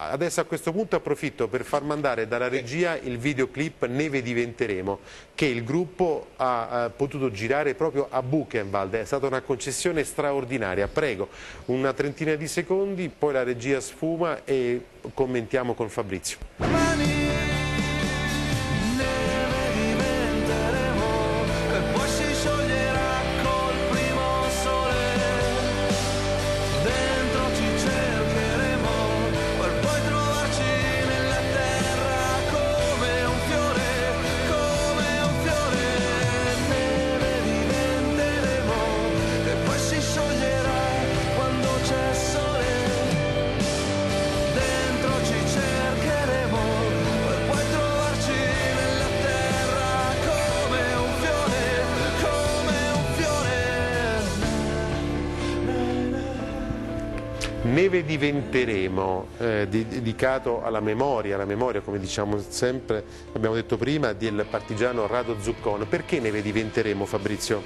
adesso a questo punto approfitto per far mandare dalla regia il videoclip Neve diventeremo, che il gruppo ha potuto girare proprio a Buchenwald. È stata una concessione straordinaria. Prego, una trentina di secondi, poi la regia sfuma e commentiamo con Fabrizio. Neve diventeremo, dedicato alla memoria come diciamo sempre, abbiamo detto prima, del partigiano Rado Zuccon. Perché Neve diventeremo, Fabrizio?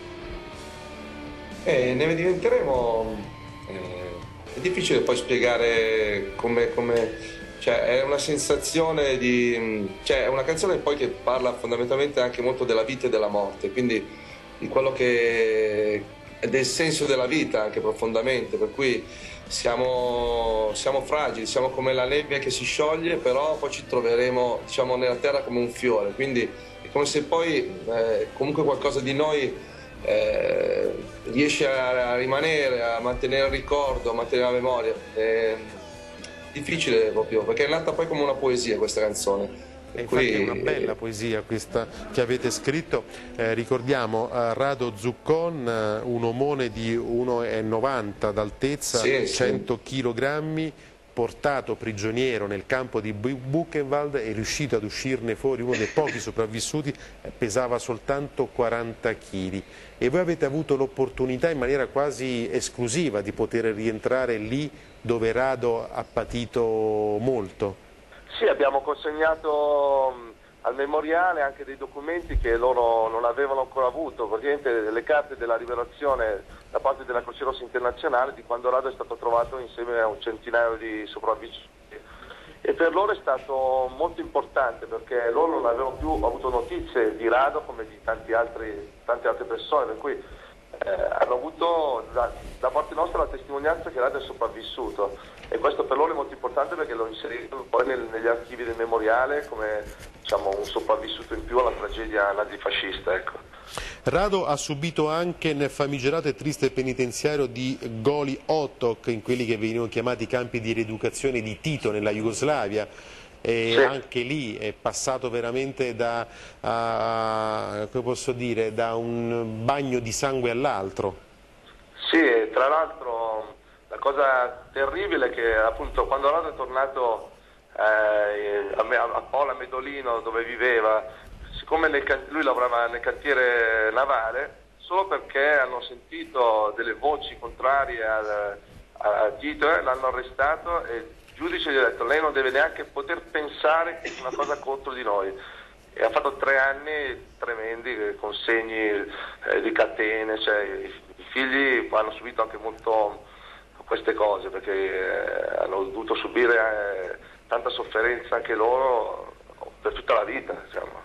Neve diventeremo, è difficile poi spiegare cioè è una sensazione cioè è una canzone poi che parla fondamentalmente anche molto della vita e della morte, quindi di quello che è del senso della vita anche profondamente, per cui siamo fragili, siamo come la nebbia che si scioglie, però poi ci troveremo, diciamo, nella terra come un fiore, quindi è come se poi comunque qualcosa di noi riesce a rimanere, a mantenere il ricordo, a mantenere la memoria. È difficile proprio, perché è nata poi come una poesia questa canzone. E infatti è una bella poesia questa che avete scritto. Ricordiamo Rado Zuccon, un omone di 1,90 d'altezza, sì, 100 kg, portato prigioniero nel campo di Buchenwald, è riuscito ad uscirne fuori, uno dei pochi sopravvissuti, pesava soltanto 40 kg. E voi avete avuto l'opportunità in maniera quasi esclusiva di poter rientrare lì dove Rado ha patito molto. Sì, abbiamo consegnato al memoriale anche dei documenti che loro non avevano ancora avuto, praticamente le carte della liberazione da parte della Croce Rossa Internazionale di quando Rado è stato trovato insieme a un centinaio di sopravvissuti. E per loro è stato molto importante perché loro non avevano più avuto notizie di Rado come di tante altre persone, per cui hanno avuto da parte nostra la testimonianza che Rado è sopravvissuto, e questo per loro è molto importante perché lo inseriscono poi negli archivi del memoriale come, diciamo, un sopravvissuto in più alla tragedia nazifascista, ecco. Rado ha subito anche nel famigerato e triste penitenziario di Goli Otok, in quelli che venivano chiamati campi di rieducazione di Tito nella Jugoslavia. E sì, anche lì è passato veramente come posso dire, da un bagno di sangue all'altro. Sì, e tra l'altro la cosa terribile è che appunto quando Rado è tornato a Pola Medolino dove viveva, siccome lui lavorava nel cantiere navale, solo perché hanno sentito delle voci contrarie a Tito, l'hanno arrestato e il giudice gli ha detto: lei non deve neanche poter pensare una cosa contro di noi. E ha fatto 3 anni tremendi con segni di catene, cioè i figli hanno subito anche molto queste cose perché hanno dovuto subire tanta sofferenza anche loro per tutta la vita, diciamo.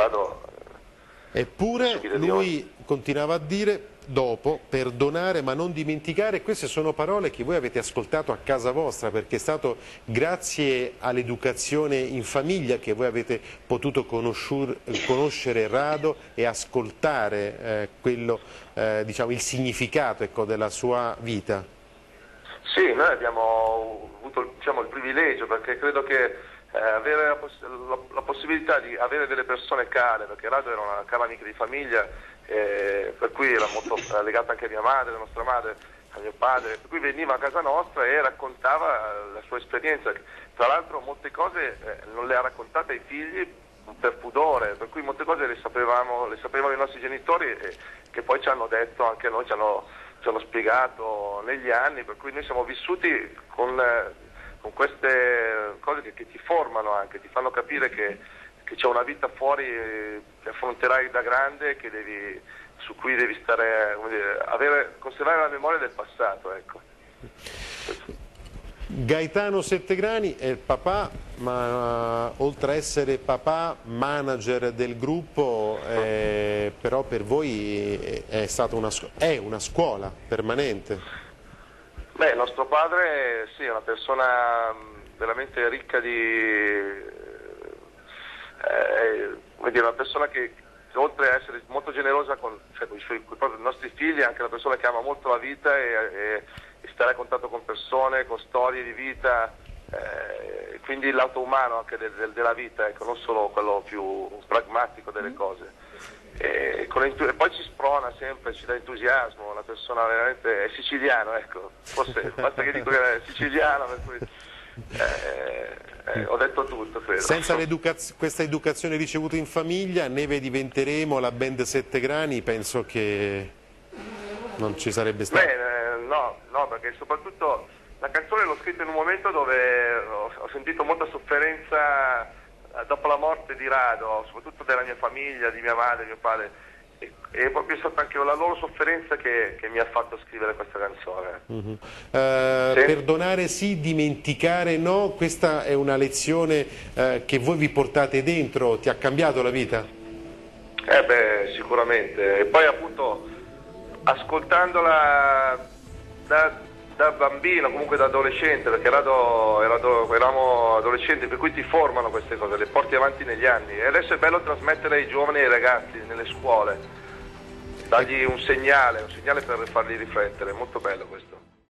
Eppure lui continuava a dire dopo: perdonare ma non dimenticare. Queste sono parole che voi avete ascoltato a casa vostra, perché è stato grazie all'educazione in famiglia che voi avete potuto conoscere Rado e ascoltare diciamo, il significato, ecco, della sua vita. Sì, noi abbiamo avuto, diciamo, il privilegio, perché credo che avere la possibilità di avere delle persone care, perché Rado era una cara amica di famiglia, per cui era molto legata anche a mia madre, a nostra madre, a mio padre, per cui veniva a casa nostra e raccontava la sua esperienza. Tra l'altro molte cose non le ha raccontate ai figli per pudore, per cui molte cose le sapevano i nostri genitori e che poi ci hanno detto anche noi, ci hanno spiegato negli anni, per cui noi siamo vissuti con queste cose che ti formano anche, ti fanno capire che c'è una vita fuori che affronterai da grande, su cui devi stare, come dire, conservare la memoria del passato, ecco. Gaetano Settegrani è il papà, ma oltre a essere papà, manager del gruppo, però per voi è stata una scuola permanente. Beh, il nostro padre sì, è una persona veramente ricca una persona che oltre a essere molto generosa con i nostri figli, è anche una persona che ama molto la vita e stare a contatto con persone, con storie di vita, quindi il lato umano anche della vita, ecco, non solo quello più pragmatico delle cose. E poi ci sprona sempre, ci dà entusiasmo, una persona veramente è siciliano, ecco, forse basta che dico che è siciliano, per cui ho detto tutto, credo. Senza questa educazione ricevuta in famiglia, Neve diventeremo la band Settegrani, penso che non ci sarebbe stato. No, perché soprattutto la canzone l'ho scritta in un momento dove ho sentito molta sofferenza dopo la morte di Rado, soprattutto della mia famiglia, di mia madre, mio padre, e è proprio stata anche la loro sofferenza che mi ha fatto scrivere questa canzone. Sì? Perdonare sì, dimenticare no, questa è una lezione che voi vi portate dentro, ti ha cambiato la vita? Sicuramente, e poi appunto ascoltandola da bambino, comunque da adolescente, perché eravamo adolescenti, per cui ti formano queste cose, le porti avanti negli anni, e adesso è bello trasmettere ai giovani e ai ragazzi nelle scuole, dargli un segnale per farli riflettere, è molto bello questo.